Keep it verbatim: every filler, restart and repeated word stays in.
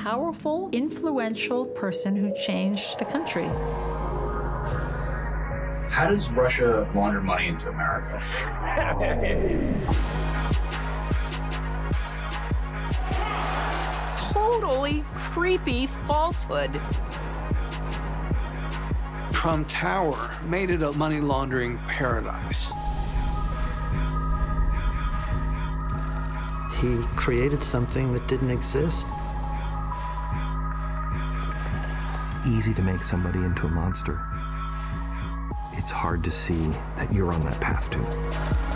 powerful, influential person who changed the country. How does Russia launder money into America? Totally creepy falsehood. Trump Tower made it a money laundering paradise. He created something that didn't exist. It's easy to make somebody into a monster. It's hard to see that you're on that path too.